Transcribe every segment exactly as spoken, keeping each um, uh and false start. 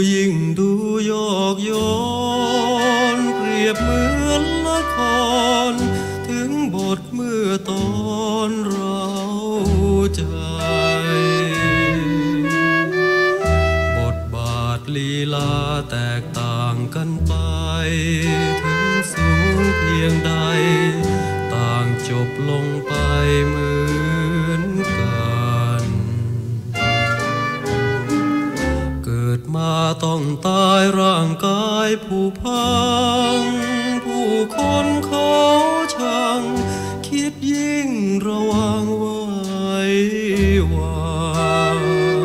ยิ่งดูโยกโยนเปรียบเหมือนละครถึงบทเมื่อตอนเราใจบทบาทลีลาแตกต่างกันไปถึงสูงเพียงใดต่างจบลงไปเหมือนกันเกิดมาต้องตายร่างกายผู้พังผู้คนเขาชังคิดยิ่งระวังไว้วัน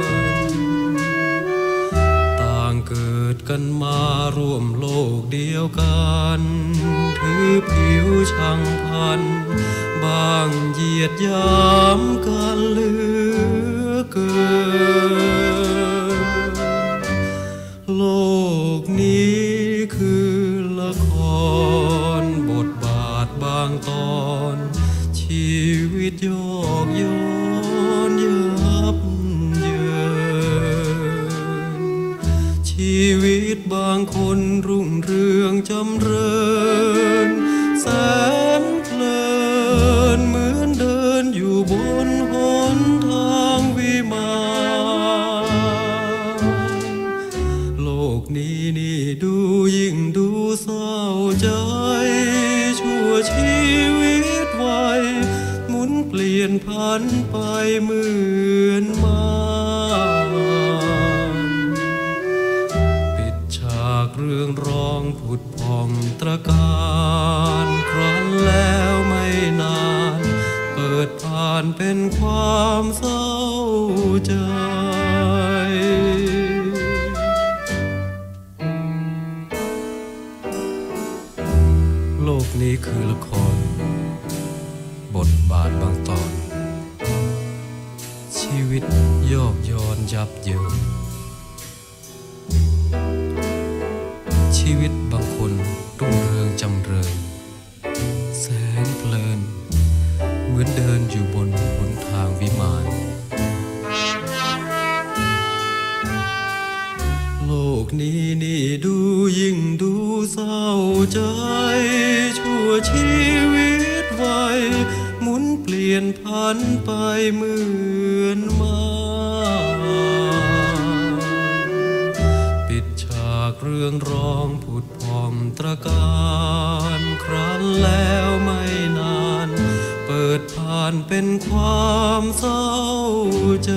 ต่างเกิดกันมาร่วมโลกเดียวกันถือผิวช่างพันบางเหยียดยามกันเหลือเกินโลกนี้คือละครบทบาทบางตอนชีวิตโยกโยนยับเยินชีวิตบางคนรุ่งเรืองจำเริญแสนเพลินเหมือนเดินอยู่บนหนทางวิมานโลกนี้นี่ดูยิ่งดูเศร้าใจชั่วชีวิตวัยหมุนเปลี่ยนพันไปเหมือนมาปิดฉากเรื่องร้องผุดพองตระการครั้นแล้วไม่นานเปิดผ่านเป็นความเศร้าใจโลกนี้คือละครบทบาทบางตอนชีวิตโยกโยนยับเยินชีวิตบางคนรุ่งเรืองจำเริญแสนเพลินเหมือนเดินอยู่บนหนทางวิมานโลกนี้นี่ดูยิ่งดูเศร้าใจชั่วชีวิตวัยหมุนเปลี่ยนพันไปเหมือนมาปิดฉากเรื่องร้องผุดพองตระการครั้นแล้วไม่นานเปิดผ่านเป็นความเศร้าใจ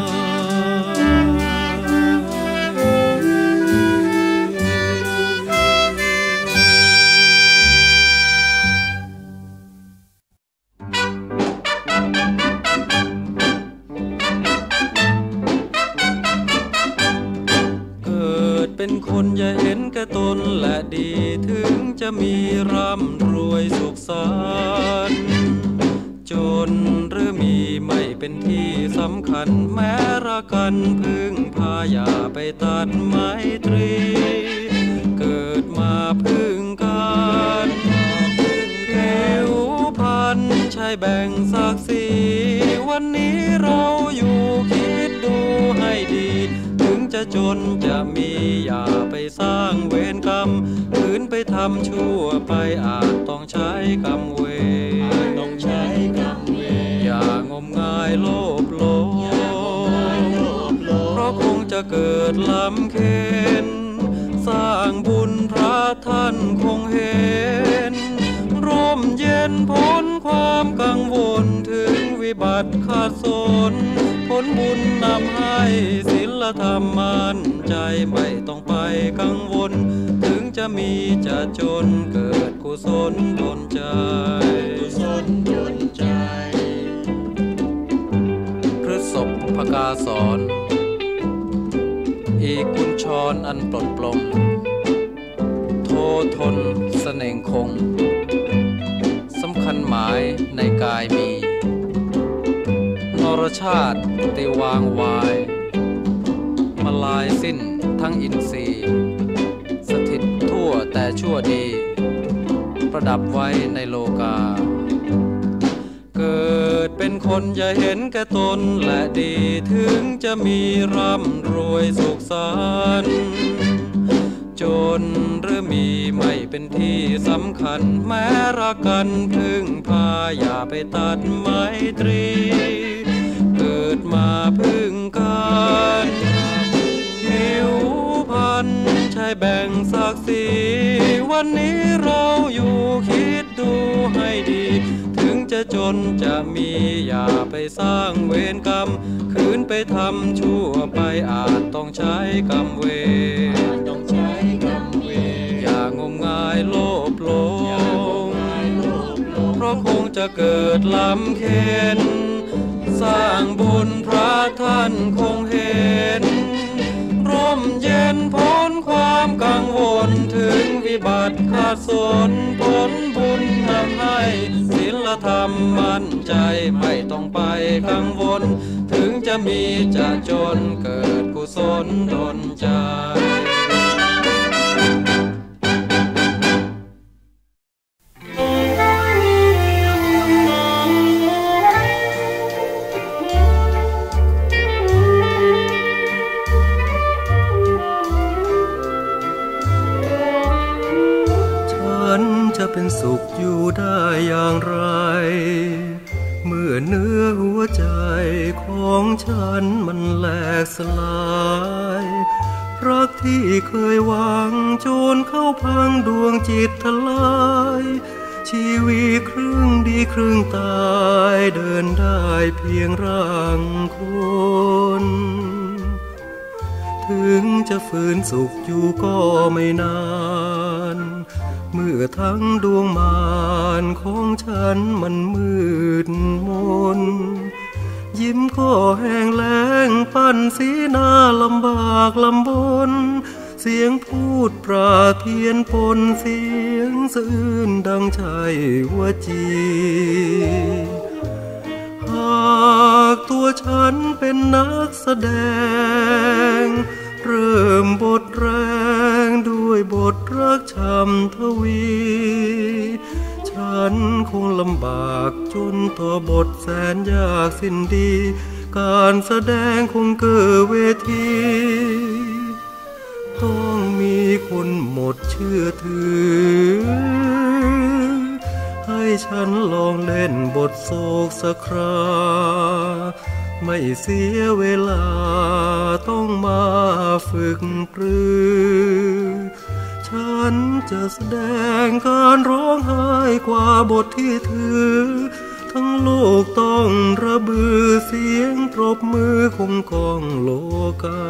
เป็นคนอย่าเห็นแก่ตนและดีถึงจะมีร่ำรวยสุขสันต์จนหรือมีไม่เป็นที่สำคัญแม้รักกันพึ่งพาอย่าไปตัดไมตรีเกิดมาพึ่งกันเอวพันใช่แบ่งศักดิ์ศรีวันนี้เราอยู่คิดดูให้ดีถึงจะจนจะมีอย่าไปสร้างเวรกรรมขืนไปทำชั่วไปอาจต้องใช้กรรมเวรต้องใช้กรรมเวรอย่างมงายโลภโลภเพราะคงจะเกิดลำเค็ญสร้างบุญพระท่านคงเห็นร่มเย็นพ้นความกังวลถึงวิบัติขาดสนผลบุญนำให้ศีลธรรมมั่นใจไม่ต้องไปกังวลถึงจะมีจะจนเกิดกุศลดลใจกุศลดลใจพฤษภภกาสอนอีกุญชรอันปลดปลงโททนเสน่งคงสำคัญหมายในกายมีนรชาติติวางวายมาลายสิ้นทั้งอินทรีย์สถิตทั่วแต่ชั่วดีประดับไว้ในโลกาเกิดเป็นคนอย่าเห็นแก่ตนและดีถึงจะมีร่ำรวยสุขสันต์จนหรือมีไม่เป็นที่สำคัญแม้รักกันพึ่งพาอย่าไปตัดไมตรีเกิดมาพึ่งกันผิวพรรณใช่แบ่งศักดิ์ศรีวันนี้เราอยู่คิดดูให้ดีถึงจะจนจะมีอย่าไปสร้างเวรกรรมคืนไปทำชั่วไปอาจต้องใช้กรรมเวรต้องใช้กรรมเวรอย่างมงายโลภหลงเพราะคงจะเกิดลำเค็ญสร้างบุญพระท่านคงเห็นร่มเย็นพ้นความกังวลถึงวิบัติขาดสนผลบุญนำให้ศีลธรรมมั่นใจไม่ต้องไปกังวลถึงจะมีจะจนเกิดกุศลดลใจเป็นสุขอยู่ได้อย่างไรเมื่อเนื้อหัวใจของฉันมันแหลกสลายรักที่เคยหวังจนเข้าพังดวงจิตทลายชีวิตครึ่งดีครึ่งตายเดินได้เพียงร่างคนถึงจะฝืนสุขอยู่ก็ไม่นานเมื่อทั้งดวงมารของฉันมันมืดมนยิ้มก็แห้งแล้งปั้นสีหน้าลำบากลำบนเสียงพูดปราเพียนปนเสียงสะอื้นดังใจหัวจีหากตัวฉันเป็นนักแสดงเริ่มบทแรงด้วยบทรักช้ำทวีฉันคงลำบากจนต่อบทแสนยากสิ้นดีการแสดงคงเกิดเวทีต้องมีคนหมดเชื่อถือให้ฉันลองเล่นบทโศกสักคราไม่เสียเวลาต้องมาฝึกปรือฉันจะแสดงการร้องไห้กว่าบทที่ถือทั้งโลกต้องระบือเสียงปรบมือคงก้องโลกา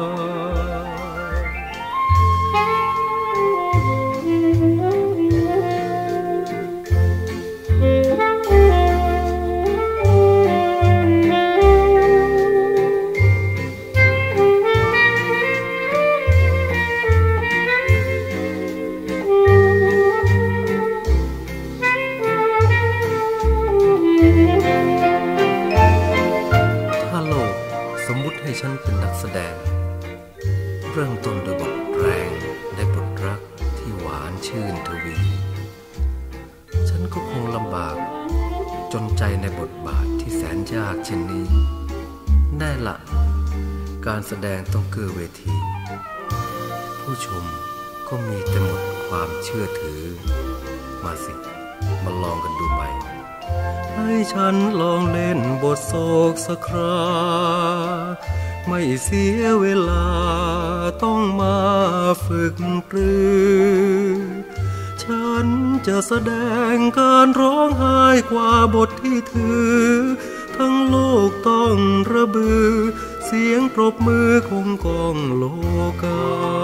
ฉันเป็นนักแสดงเริ่มต้นด้วยบทแรงได้บทรักที่หวานชื่นทวีฉันก็คงลำบากจนใจในบทบาทที่แสนยากเช่นนี้แน่ละการแสดงต้องเกื้อเวทีผู้ชมก็มีแต่หมดความเชื่อถือมาสิมาลองกันดูไหมให้ฉันลองเล่นบทโศกสักคราไม่เสียเวลาต้องมาฝึกปรือฉันจะแสดงการร้องไห้กว่าบทที่ถือทั้งโลกต้องระบือเสียงปรบมือคงก้องโลกา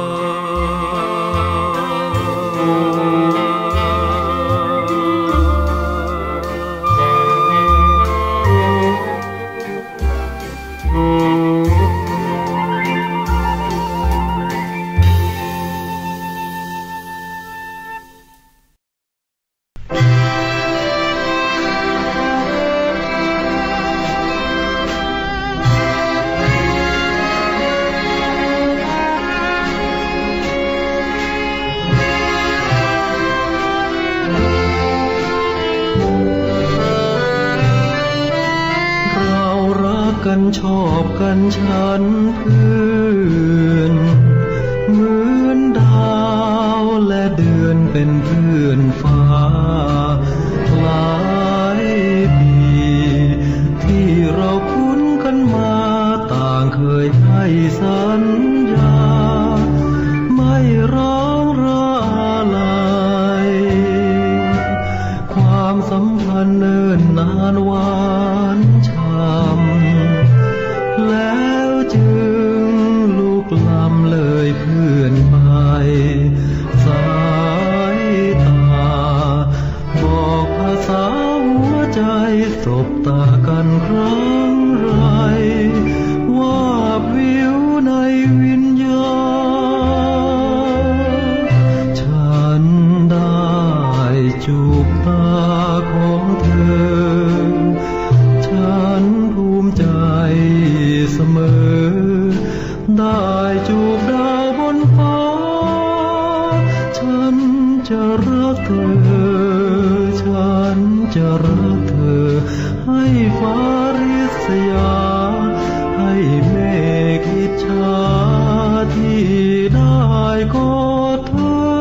ชอบกันฉันเพื่อนเหมือนดาเป็นเพื่อนฟ้าหลายปีที่เราคุ้นกันมาต่างเคยให้สัญญาไม่ร้างราลายความสัมพันธ์เนิ่นนานหวานช่ำแล้วจึงลุกล้ำเลยเพื่อนไปสายตาบอกภาษาหัวใจสบตากันครั้งไรว่าวิวในวิญญาณฉันได้จูบตาของเธอฉันภูมิใจเสมอได้จูบดาวบนฟ้าฉันจะรักเธอฉันจะรักเธอให้ฟ้าริษยาให้เมฆอิจฉาที่ได้กอดเธ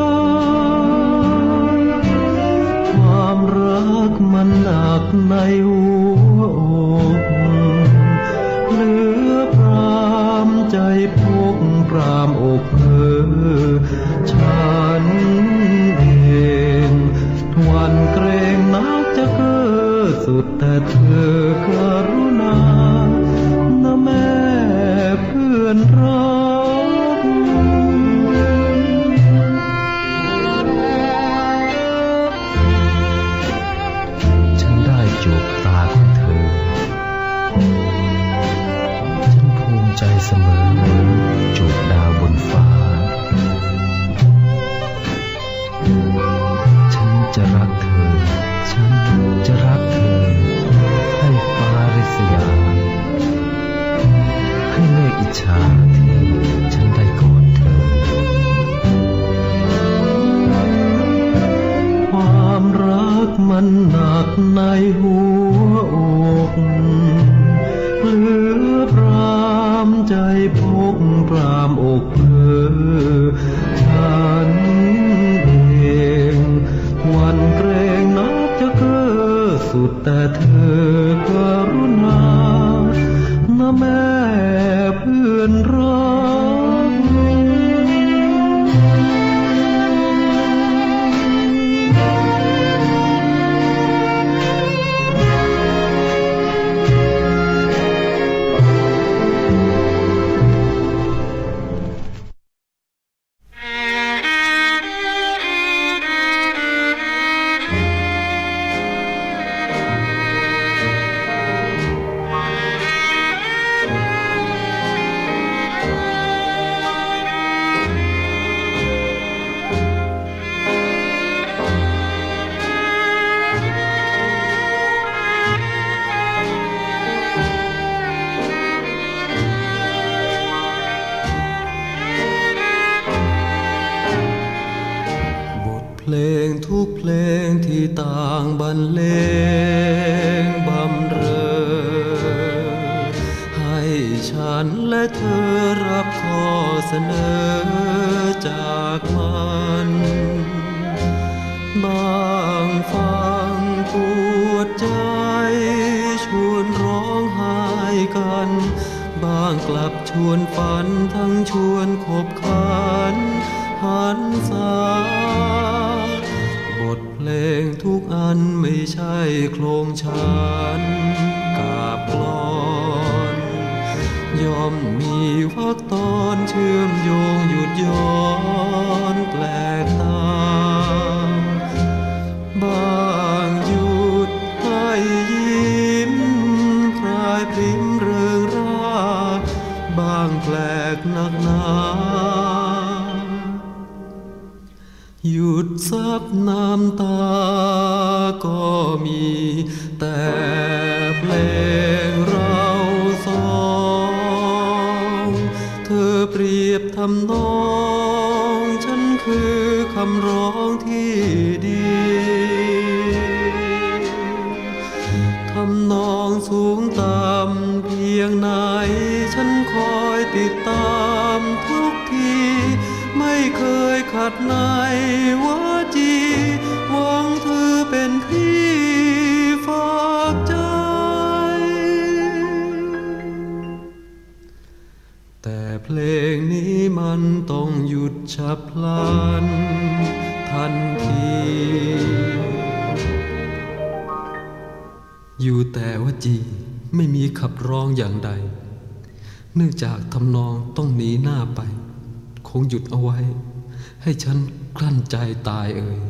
อความรักมันหนักในหัวอกเหลือพรามใจพกพรามอกเธอฉันเองหวั่นเกรงนักจะเกิดสุดแต่เธอกรุณานะแม่เพื่อนรักฉันได้จูบตาของเธอฉันภูมิใจเสมอจูบดาวบนฟ้าฉันจะรักเธอฉันจะรักเธอให้ฟ้าริษยาให้เมฆอิจฉาที่ฉันได้กอดเธอความรักมันหนักในหัวอกเหลือพรามใจพกพรามอกเธอฉันเองหวั่นเกรงนักจะเกิดสุดแต่เธอกรุณานะแม่เพื่อนรักเพลงทุกเพลงที่ต่างบรรเลงบำเรอให้ฉันและเธอรับข้อเสนอจากมันบางฟังปวดใจชวนร้องไห้กันบางกลับชวนฝันทั้งชวนขบขันหันษาบทเพลงทุกอันไม่ใช่โครงฉันกาบกลอนย่อมมีวรรคตอนเชื่อมโยงหยุดย้อนแปลกตาบางหยุดให้ยิ้มพรายพริ้มเริงร่าบางแปลกหนักหนาหยุดซับน้ำตาก็มีแต่เพลงเราสองเธอเปรียบทำนองฉันคือคำร้องที่ดีทำนองสูงต่ำเพียงไหนฉันคอยติดตามทุกทีไม่เคยขัดในวาจีมันต้องหยุดฉับพลันทันทีอยู่แต่ว่าจีไม่มีขับร้องอย่างใดเนื่องจากทำนองต้องหนีหน้าไปคงหยุดเอาไว้ให้ฉันกลั้นใจตายเอ่ย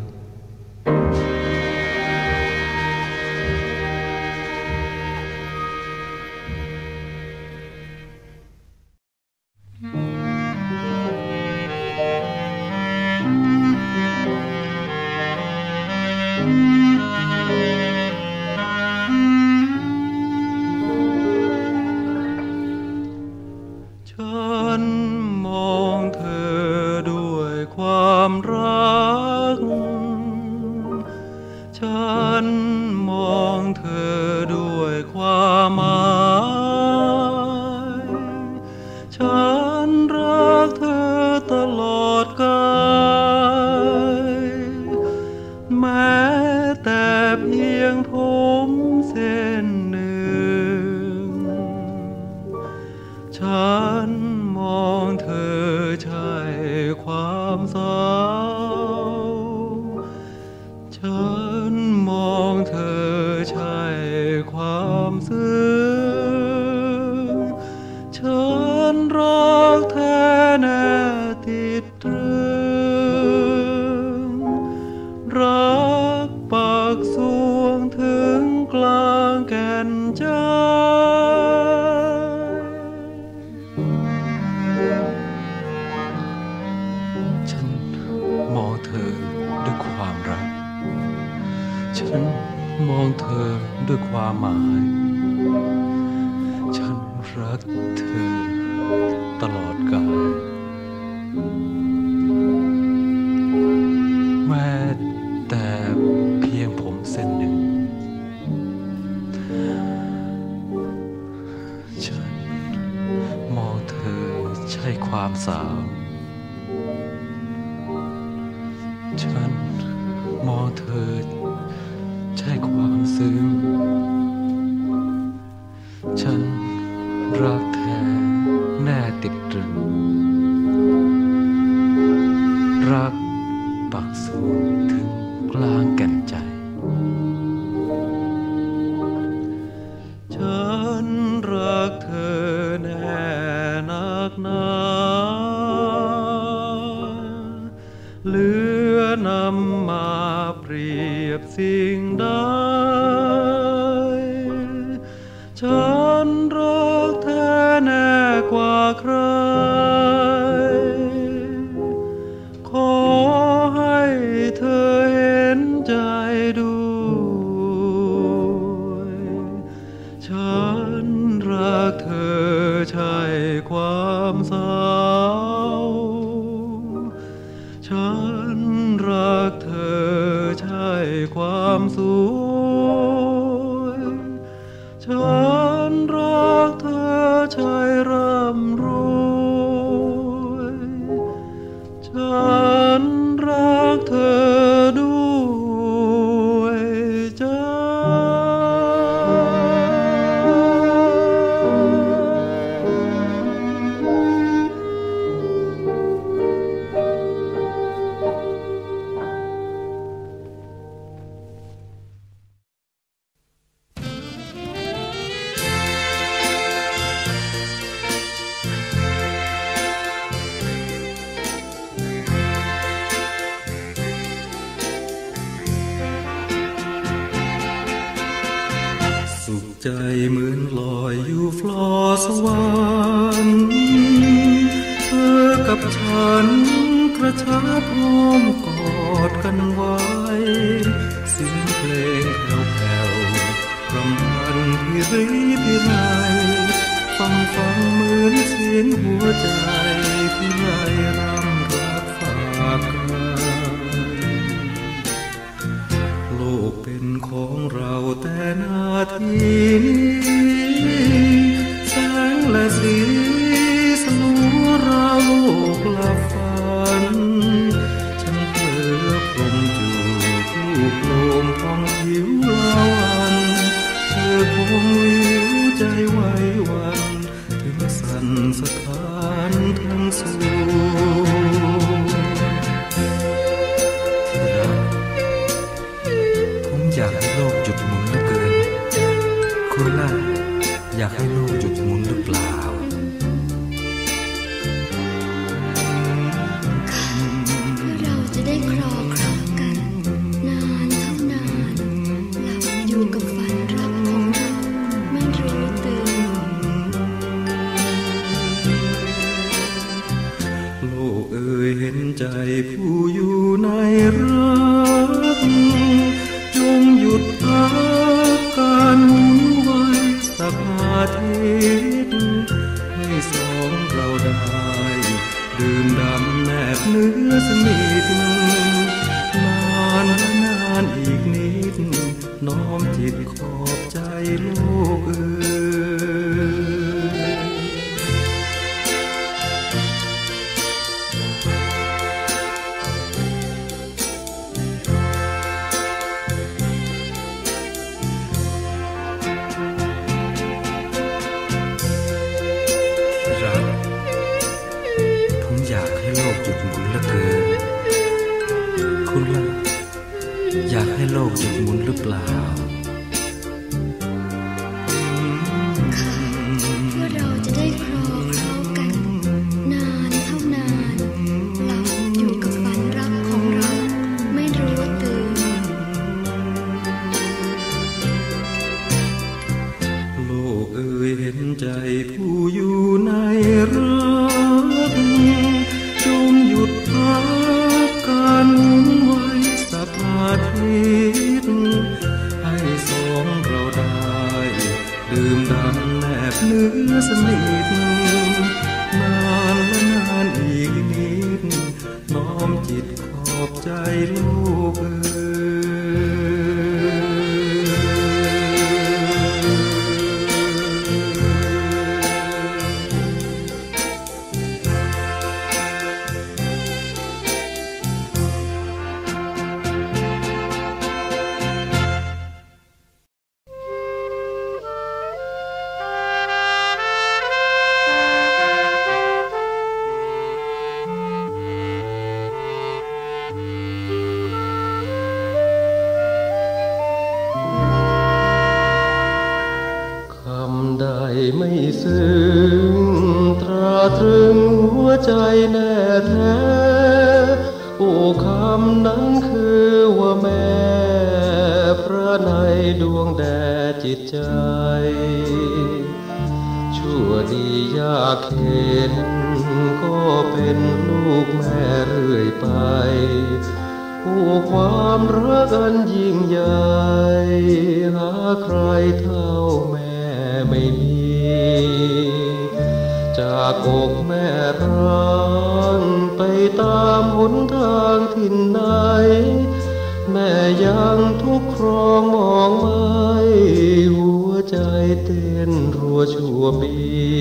ใจเหมือนลอยอยู่ฟลอสวรรค์เธอกับฉันกระชับอ้อมกอดกันไว้เสียงเพลงแผ่วๆรำพันพิริพิไรฟังฟังเหมือนเสียงหัวใจพิไรรำรักฝากกันโลกเป็นของเราแต่นาทีแสงและสีสลัวเราโลกลับฝันฉันเผลอพรมจูบผู้โปร่งทองผิวลาวันเธอคงวิวใจไว้วันถึงสั่นสะท้านทั้งสวงผู้อยู่ในรักจงหยุดพักการหมุนไหวสักอาทิตย์ให้สองเราได้ดื่มด่ำแนบเนื้อสนิทนานและนานอีกนิดน้อมจิตขอบใจโลกเอ่อยากให้โลกหยุดหมุนหรือเปล่าเพื่อเราจะได้ครองเข้ากันนานเท่านานหลับอยู่กับฝันรักของเราไม่รู้ตื่นโลกเอ่ยเห็นใจผู้อยู่ในรักจงหยุดพักการหมุนไหวสักอาทิตย์ให้สองเราได้ดื่มด่ำแนบเนื้อสนิทนานและนานอีกนิดน้อมจิตขอบใจโลกเอ่ไม่ซึ้งตราตรึงหัวใจแน่แท้โอ้คำนั้นคือว่าแม่พระในดวงแด่จิตใจชั่วดียากเข็นก็เป็นลูกแม่เรื่อยไปโอ้ความรักอันยิ่งใหญ่หาใครเท่าแม่ไม่มีจากอกแม่ร้างไปตามหนทางที่ไหนแม่ยังทุกครองมองไม่หัวใจเต้นรัวชั่วปี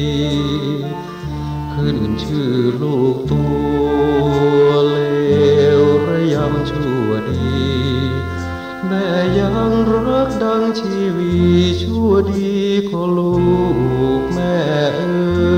ขึ้นชื่อลูกตัวเลวระยำชั่วดีแม่ยังรักดังชีวีชั่วดีของลูกแม่เอ๋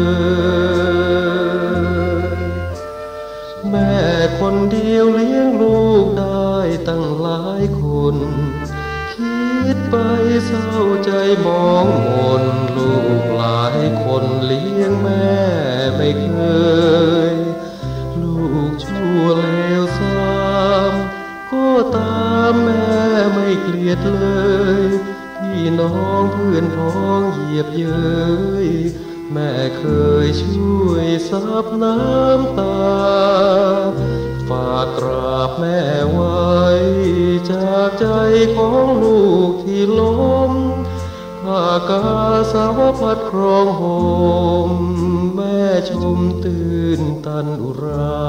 ยแม่คนเดียวเลี้ยงลูกได้ตั้งหลายคนคิดไปเศร้าใจมองมนลูกหลายคนเลี้ยงแม่ไม่เคยลูกชั่วเลวซ้ำก็ตามแม่ไม่เกลียดเลยพี่น้องเพื่อนพ้องเหยียบเย้ยแม่เคยช่วยซับน้ำตาฝากกราบแม่ไว้จากใจของลูกที่ล้มผ้ากาสาวพัดครองห่มแม่ชมตื่นตันอุรา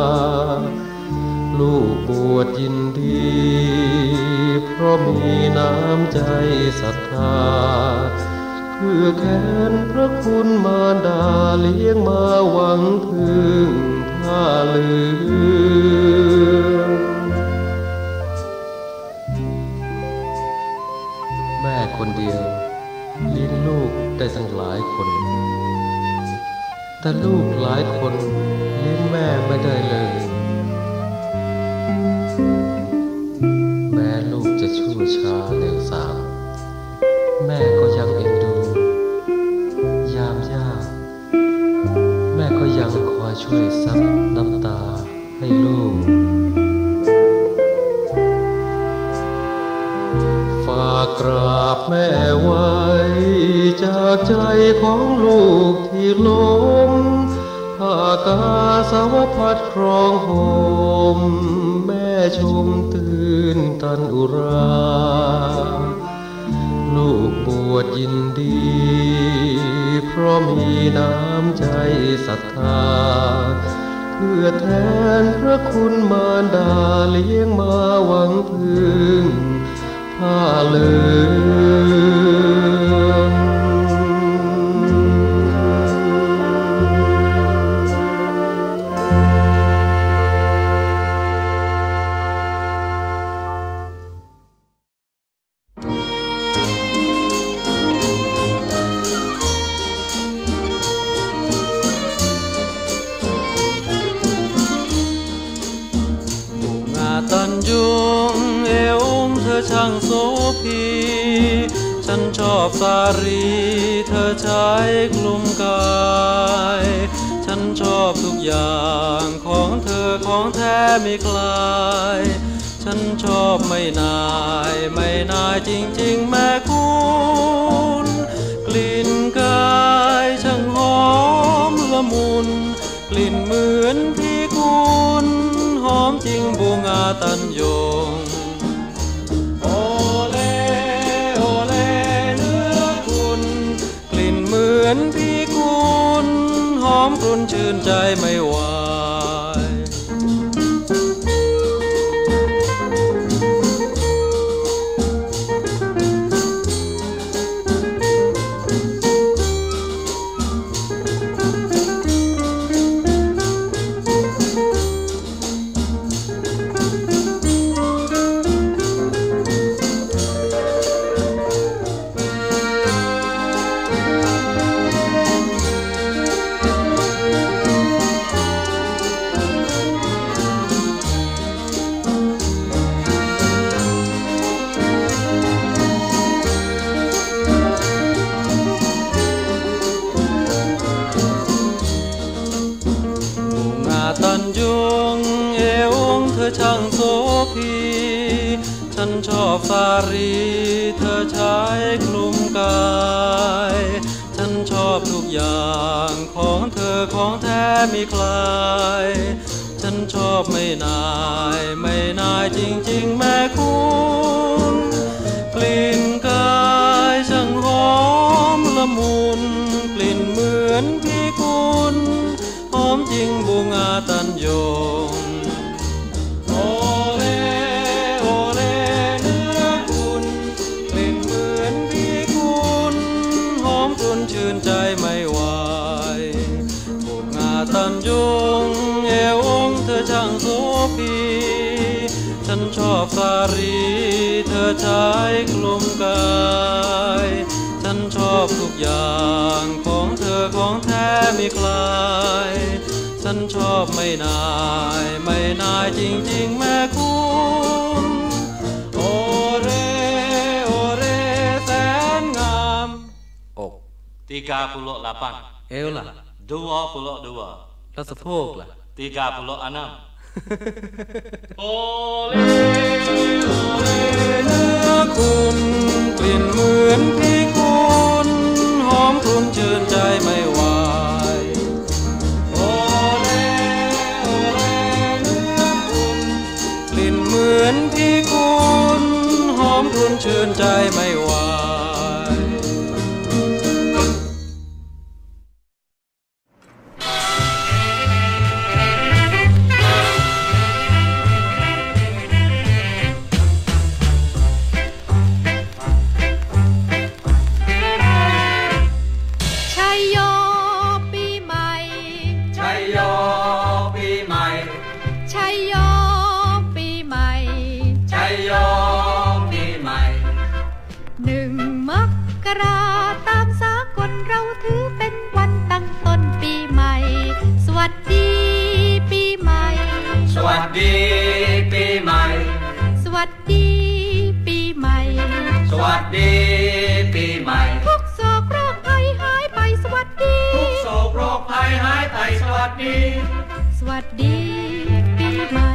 ลูกบวชยินดีเพราะมีน้ำใจศรัทธาเพื่อแค้นพระคุณมารดาเลี้ยงมาหวังพึ่งผ้าเหลืองแม่คนเดียวเลี้ยงลูกได้ตั้งหลายคนแต่ลูกหลายคนเลี้ยงแม่ไม่ได้เลยแม่ลูกจะชั่วช้าเลวทรามแม่ก็ยังเอ็นดูยามยากแม่ก็ยังคอยช่วยซับน้ำตาให้ลูกฝากกราบแม่ไว้จากใจของลูกที่ล้มผ้ากาสาวพัดครองห่นอุราลูกบวชยินดีเพราะมีน้ำใจศรัทธาเพื่อแทนพระคุณมารดาเลี้ยงมาหวังพึ่งผ้าเหลืองตันยุงเอวเธอช่างโสภีฉันชอบสารีเธอใช้คลุมกายฉันชอบทุกอย่างของเธอของแท้ไม่คลายฉันชอบไม่นายไม่นายจริงๆแม่คุณกลิ่นกายช่างหอมละมุนกลิ่นเหมือนที่คุณหอมจริงบูงาตันยงโอเลโอเลเนื้อคุณกลิ่นเหมือนพี่คุณหอมกรุ่นชื่นใจไม่ไหวตันยุงเอวเธอช่างโสภีฉันชอบสารีเธอใช้คลุมกายฉันชอบทุกอย่างของเธอของแท้ไม่คลายฉันชอบไม่นายไม่นายจริงๆแม่คุณกลิ่นกายช่างหอมละมุนกลิ่นเหมือนพี่คุณหอมจริงบูงาตันยงโอเลโอเลเนื้อคุณกลิ่นเหมือนพี่คุณหอมกรุ่นชื่นใจไม่ไหวบูงาตันยงเอวเธอช่างโสภีฉันชอบสารีเธอใช้คลุมกายฉันชอบทุกอย่างของเธอของแท้ไม่คลายฉันชอบไม่นายไม่นายจริงๆแม่คุณโอเรโอเรแสนงามอก tiga puluh delapan เอวล่ะ dua puluh dua แล้วสะโพกล่ะ tiga puluh enam โอเลโอเลเนื้อคุณกลิ่นเหมือนพี่คุณหอมกรุ่นชื่นใจไม่ไหวโอเลโอเลเนื้อคุณกลิ่นเหมือนพี่คุณหอมกรุ่นชื่นใจไม่ไหวสวัสดีปีใหม่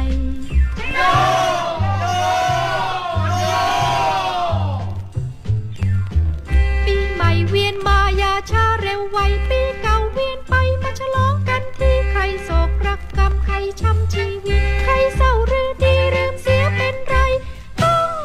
ปีใหม่เวียนมาอย่าช้าเร็วไวปีเก่าเวียนไปมาฉลองกันที่ใครโศกรักกรรมใครช้ำชีวิตใครเศร้าหรือดีลืมเสียเป็นไรต้อง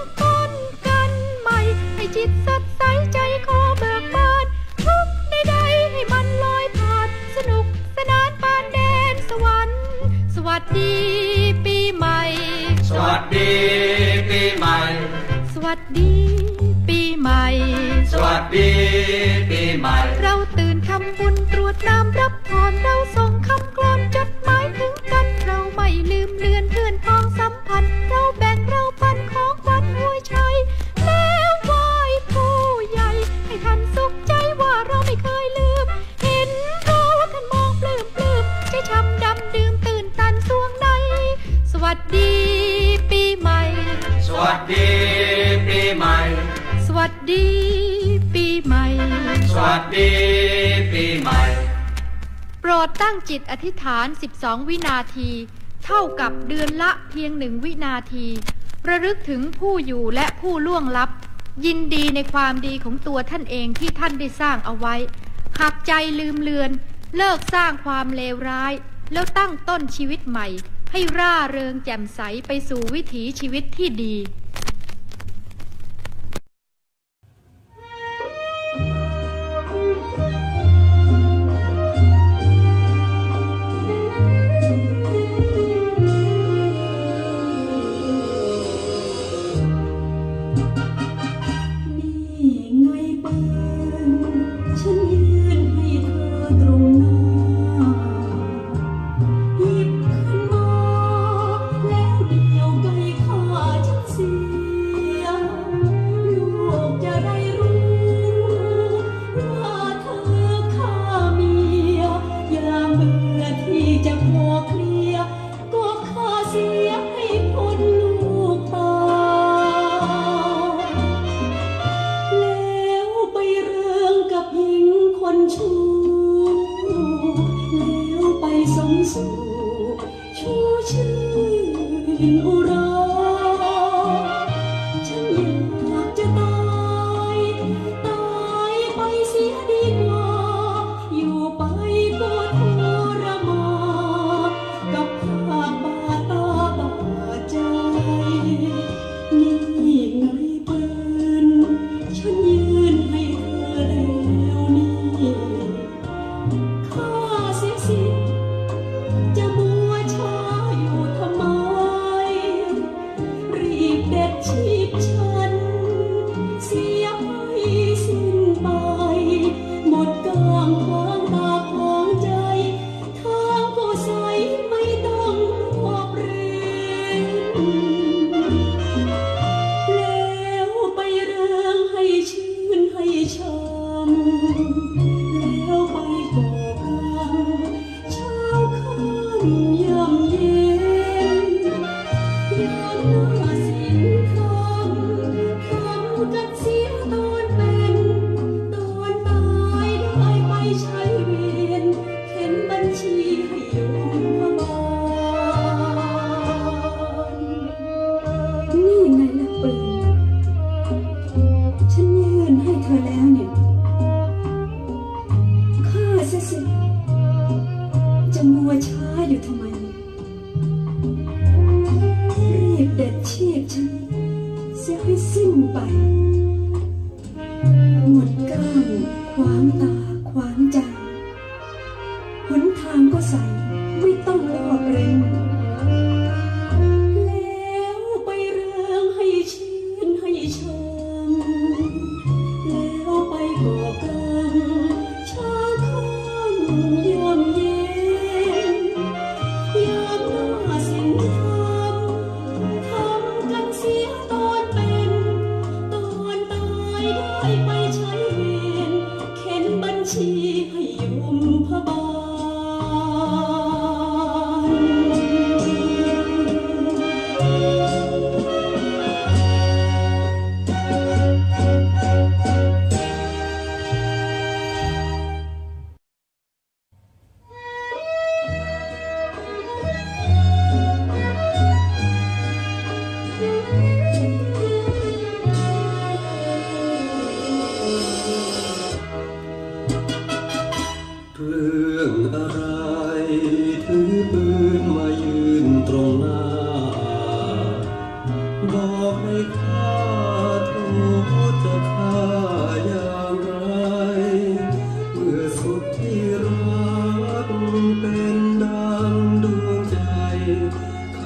ปีใหม่สวัสดีปีใหม่สวัสดีปีใหม่สวัสดีปีใหม่เราตื่นทำบุญตรวจน้ำรับพรเราส่งคำกลอนจดหมายถึงกันเราไม่ลืมเลือนเพื่อนพ้องสัมพันธ์เราแบ่งเราปันของขวัญหัวใจแล้วไหว้ผู้ใหญ่ให้ท่านสุขใจว่าเราไม่เคยลืมเห็นเราท่านมองปลื้มปลื้มใจช้ำดำดื่มตื่นตันสวงในสวัสดีปีใหม่สวัสดีปีใหม่สวัสดีปีใหม่สวัสดีปีใหม่โปรดตั้งจิตอธิษฐานสิบสองวินาทีเท่ากับเดือนละเพียงหนึ่งวินาทีระลึกถึงผู้อยู่และผู้ล่วงลับยินดีในความดีของตัวท่านเองที่ท่านได้สร้างเอาไว้หากใจลืมเลือนเลิกสร้างความเลวร้ายแล้วตั้งต้นชีวิตใหม่ให้ร่าเริงแจ่มใสไปสู่วิถีชีวิตที่ดี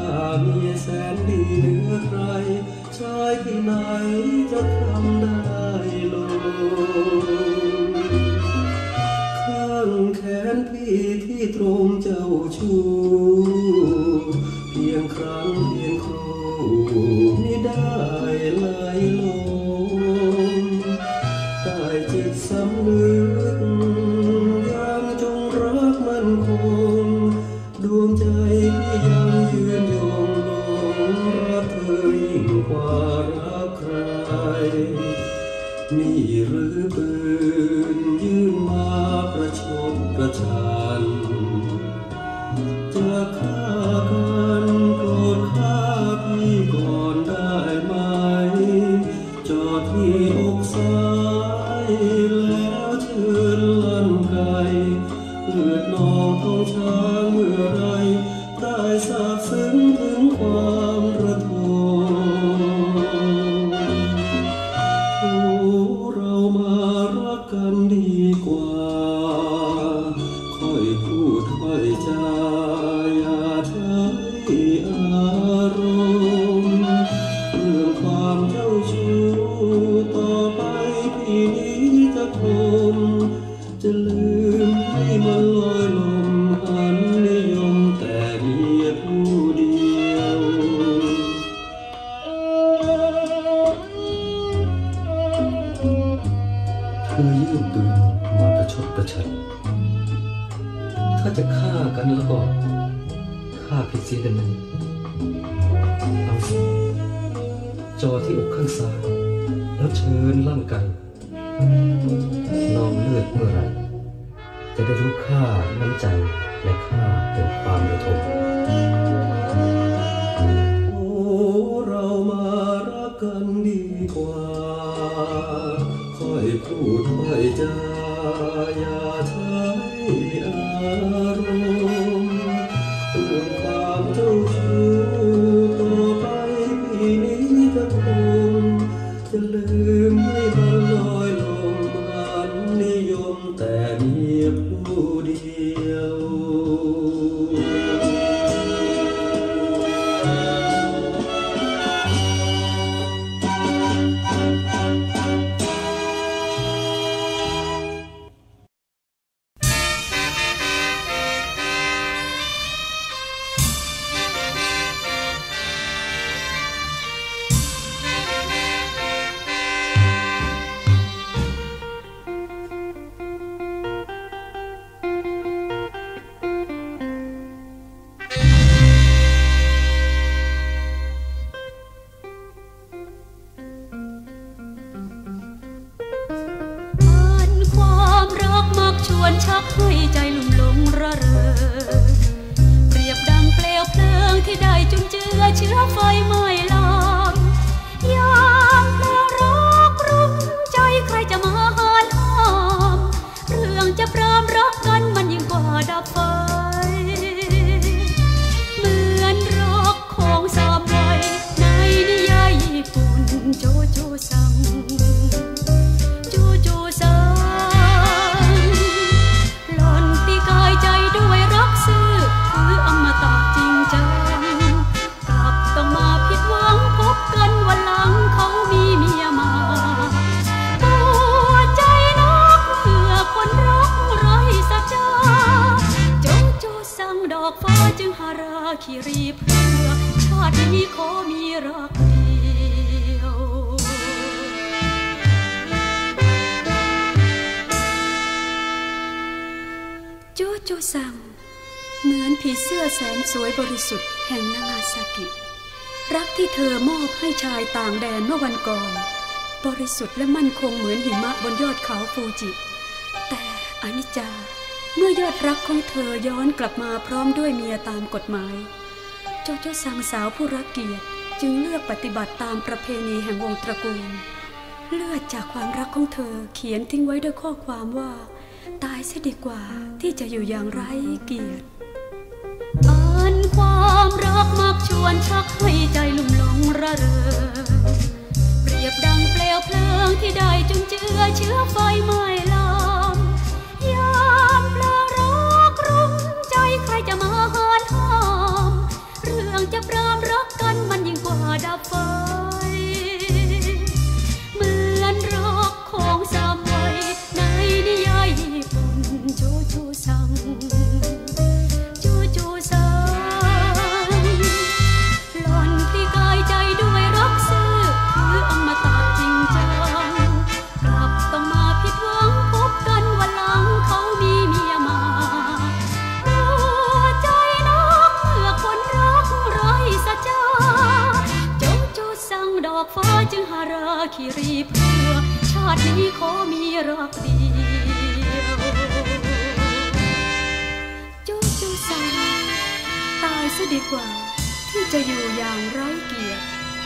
เมียแสนดีเหลือใครชายที่ไหนจะทำได้ลงข้างแขนพี่ที่ตรงเจ้าชู้เพียงครั้งเพียงครู่ไม่ได้ไหลลงใต้จิตสำนึกยังจงรักมั่นคงดวงใจพี่ยังยืนยงลงรักเธอยิ่งกว่ารักใครนี่หรือปืนยื่นมาประชดประชันจะฆ่ากันโกรธฆ่าพี่ก่อนได้ไหมจอดที่อกซ้ายแล้วเชิญลั่นไกเลือดนองท้องช้างเมื่อไรได้สาบซึ้งถึงความระทมโอ้เรามารักกันดีกว่าค่อยพูดค่อยจาอย่าใช้อารมณ์เรื่องความเจ้าชู้ต่อไปพี่นี้จะทนจะลืมให้มันลอยลมหันนิยมแต่เมียผู้เดียวเธอยื่นปืนมาประชดประชันถ้าจะฆ่ากันแล้วก็ฆ่าผิดศีลกันหนึ่งเอาสิจอที่อกข้างซ้ายแล้วเชิญลั่นไกนองเลือดเมื่อไรจะได้รู้ค่าน้ำใจและค่าแห่งความระทมโอ้เรามารักกันดีกว่าค่อยพูดค่อยจาอย่าใช้อารมณ์เรื่องความเจ้าชู้ต่อไปพี่นี้จะคงจะลืมให้มันลอยลมหันนิยมแต่เมียผู้เดียวชวนชักให้ใจลุ่มหลงระเริงเปรียบดังเปลวเพลิงที่ได้จุนเจือเชื้อไฟไหม้ลามยามเพลิงรักรุ่มใจใครจะมาหาห้ามเรื่องจะปรามรักกันมันยิ่งกว่าดับไฟเหมือนรักของสามวัยในนิยายญี่ปุ่นโจโจซังโจโจซังด้วยรักซื่อคืออมตะจริงจังกลับต้องมาผิดหวังพบกันวันหลังเขามีเมียมาปวดใจนักเพื่อคนรักไร้สัจจะโจโจสั่งดอกฟ้าจึงหาราคิรีเพื่อชาตินี้ขอมีรักเดียวโจโจซังเหมือนผีเสื้อแสนสวยบริสุทธิ์แห่งนางาซากิรักที่เธอมอบให้ชายต่างแดนเมื่อวันก่อนบริสุทธิ์และมั่นคงเหมือนหิมะบนยอดเขาฟูจิแต่อนิจจาเมื่อยอดรักของเธอย้อนกลับมาพร้อมด้วยเมียตามกฎหมายโจโจซังสาวผู้รักเกียรติจึงเลือกปฏิบัติตามประเพณีแห่งวงตระกูลเลือดจากความรักของเธอเขียนทิ้งไว้ด้วยข้อความว่าตายเสียดีกว่าที่จะอยู่อย่างไร้เกียรติอ่านความรักมักชวนชักให้ใจลุ่มหลงระเริงเปรียบดังเปลวเพลิงที่ได้จุนเจือเชื้อไฟไหม้ลามยามเพลิงรักรุ่มใจใครจะมาหาห้ามเรื่องจะจะปรามรักกันมันยิ่งกว่าดับไฟเหมือนรักของสามวัยในนิยายญี่ปุ่นโจโจซังโจโจซังหล่อนที่กายใจด้วยรักซื่อคืออมตะจริงจังกลับต้องมาผิดหวังพบกันวันหลังเขามีเมียมาใจน้องเมื่อคนรักไร้สัจจาโจโจซังดอกฟ้าจึงหาราคิรีเพื่อชาตินี้ขอมีรักเดียวโจโจซังตายซะดีกว่าที่จะอยู่อย่างไร้เกียรติ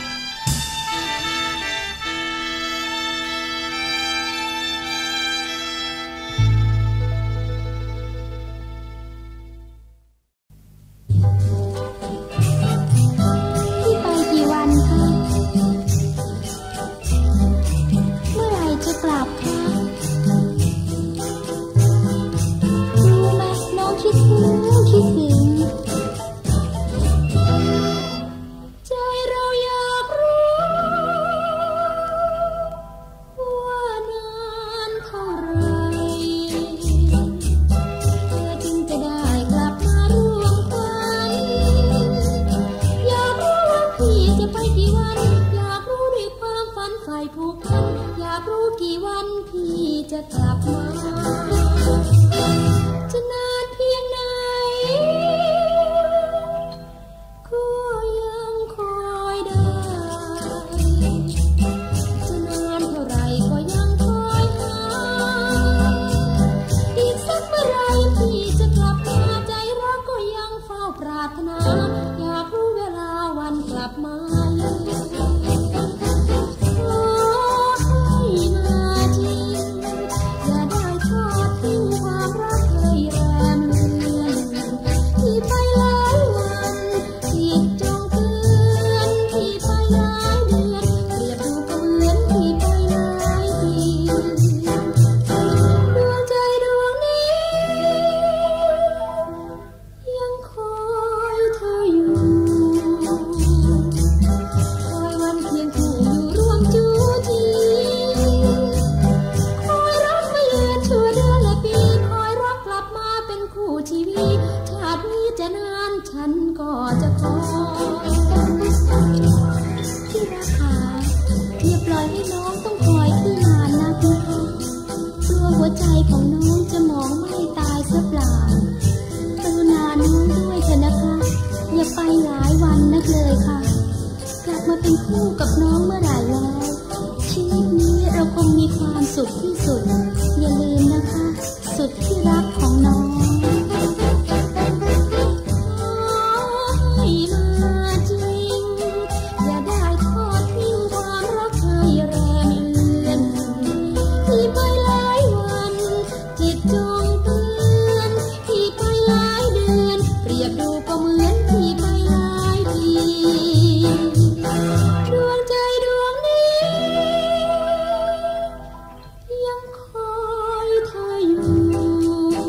พี่ไปกี่วันคะเมื่อไหร่จะกลับคะรู้ไหมน้องคิดถึงคิดถึงใจเราอยากรู้ว่านานเท่าไรเธอจึงจะได้กลับมาร่วมกันอยากรู้ว่าพี่จะไปกี่วันอยากรู้ด้วยความฝันใฝ่ผูกพันอยากรู้กี่วันพี่จะกลับมาจะนานเพียงไหนก็ยังคอยได้จะนานเท่าไรก็ยังคอยหาอีกสักเมื่อไรพี่จะกลับมาใจรักก็ยังเฝ้าปรารถนาอยากรู้เวลาวันกลับมาขอให้มาจริงอย่าได้ทอดทิ้งความรักให้แรมเลือนที่ไปหลายวันที่จงเตือนที่ไปหลายเดือนเปรียบดูก็เหมือนที่ไปหลายปีดวงใจดวงนี้ยังคอยเธออยู่คอยวันเพียงคู่อยู่ร่วมจูจีคอยรักไม่เลือนชั่วเดือนและปีคอยรักกลับมาเป็นคู่ชีวิตชาตินี้จะนานฉันก็จะคอยที่รักขาอย่าปล่อยให้น้องต้องคอยที่นานนะพี่คะกลัวหัวใจของน้องจะมองไม่ตายเสียเปล่ากรุณาน้องด้วยเถอะนะคะอย่าไปหลายวันนักเลยค่ะกลับมาเป็นคู่กับน้องเมื่อไหร่แล้วชีวิตนี้เราคงมีความสุขที่สุดอย่าลืมนะคะสุดที่รักของน้องให้มาจริงอย่าได้ทอดทิ้งความรักให้แรมเลือนที่ไปหลายวันจิตจงเตือนที่ไปหลายเดือนเปรียบดูก็เหมือนที่ไปหลายปีดวงใจดวงนี้ยังคอยเธออยู่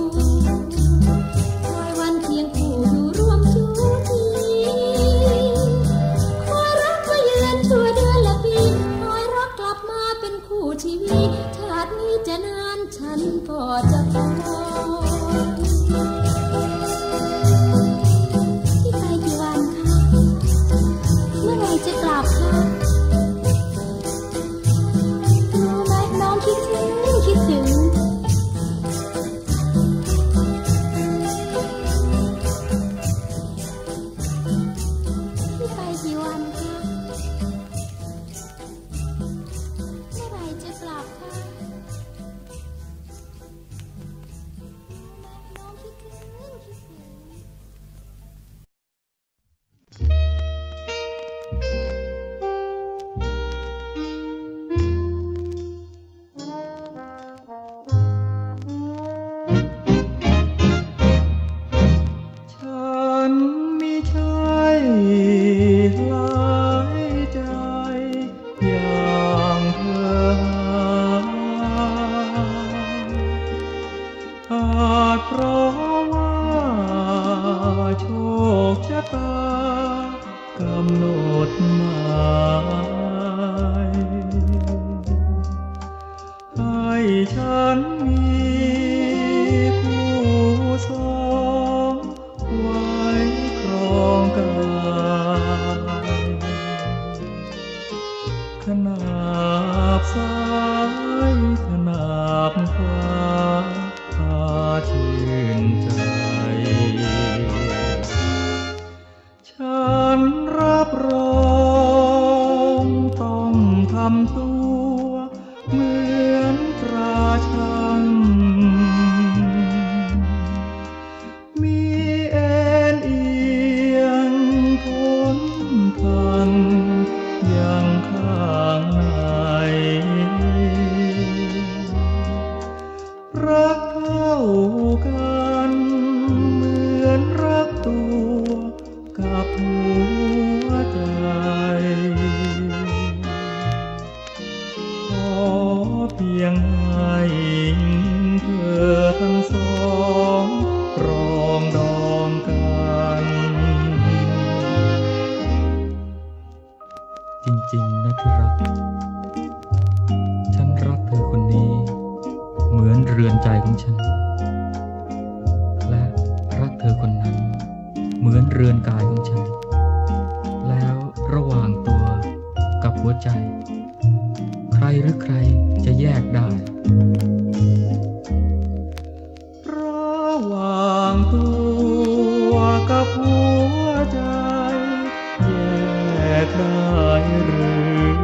กำหนดหมายให้ฉันมีคู่สองไว้ครองกายขนาบซ้ายขนาบขวาพาชื่นใจฉันรับรองต้องทำตัวเหมือนตราชังมีเอ็นเอียงพ้นทางอย่างข้างในรักเท่ากันเหมือนรักตัวกับหัวใจขอเพียงให้เธอทั้งสองปรองดองกันจริงๆนะที่รักฉันรักเธอคนนี้เหมือนเรือนใจของฉันและรักเธอคนนั้นเหมือนเรือนกายของฉันแล้วระหว่างตัวกับหัวใจใครหรือใครจะแยกได้ระหว่างตัวกับหัวใจแยกได้หรือ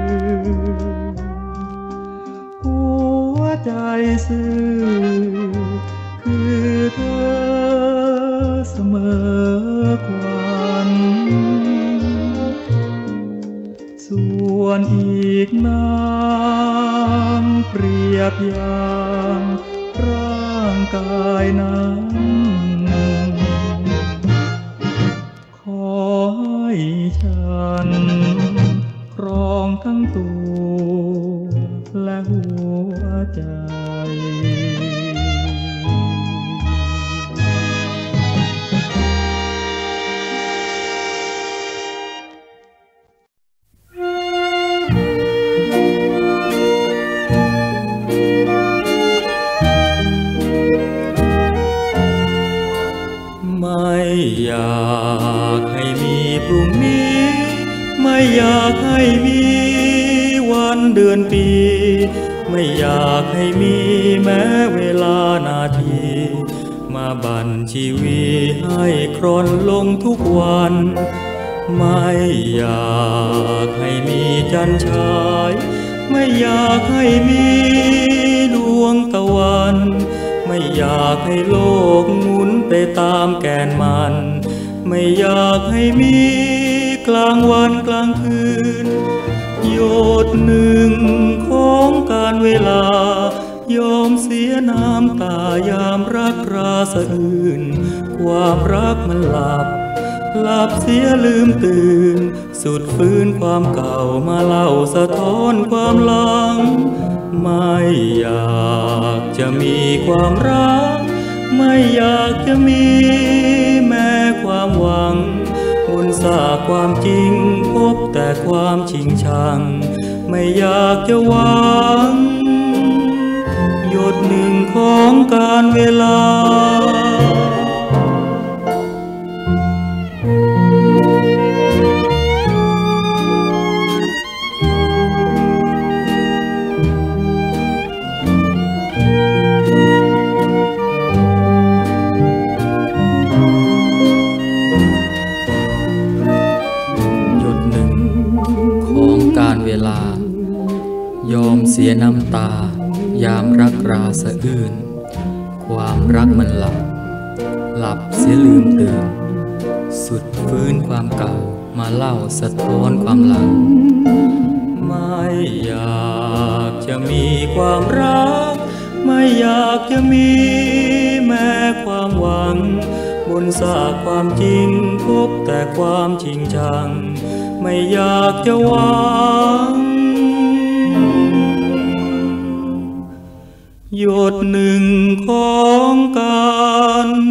หัวใจซื่อคือเธอเสมอควันส่วนอีกนั้นเปรียบอย่างร่างกายนั้นขอให้ฉันครองทั้งตัวและหัวใจไม่อยากให้มีพรุ่งนี้ไม่อยากให้มีวันเดือนปีไม่อยากให้มีแม้เวลานาทีมาบั่นชีวิตให้ครอนลงทุกวันไม่อยากให้มีจันทร์ฉายไม่อยากให้มีดวงตะวันไม่อยากให้โลกหมุนไปตามแกนมันไม่อยากให้มีกลางวันกลางคืนหยดหนึ่งของการเวลายอมเสียน้ำตายามรักราสะอื่นความรักมันหลับหลับเสียลืมตื่นสุดฟื้นความเก่ามาเล่าสะท้อนความหลังไม่อยากจะมีความรักไม่อยากจะมีแม้ความหวังบนสากความจริงพบแต่ความชิงชังไม่อยากจะหวังหยดหนึ่งของการเวลายอมเสียน้ำตายามรักราสะอื้นความรักมันหลับหลับเสียลืมตื่นสุดฟื้นความเก่ามาเล่าสะท้อนความหลังไม่อยากจะมีความรักไม่อยากจะมีแม้ความหวังบนสากความจริงพบแต่ความจริงจังไม่อยากจะหวังหยดหนึ่งของการ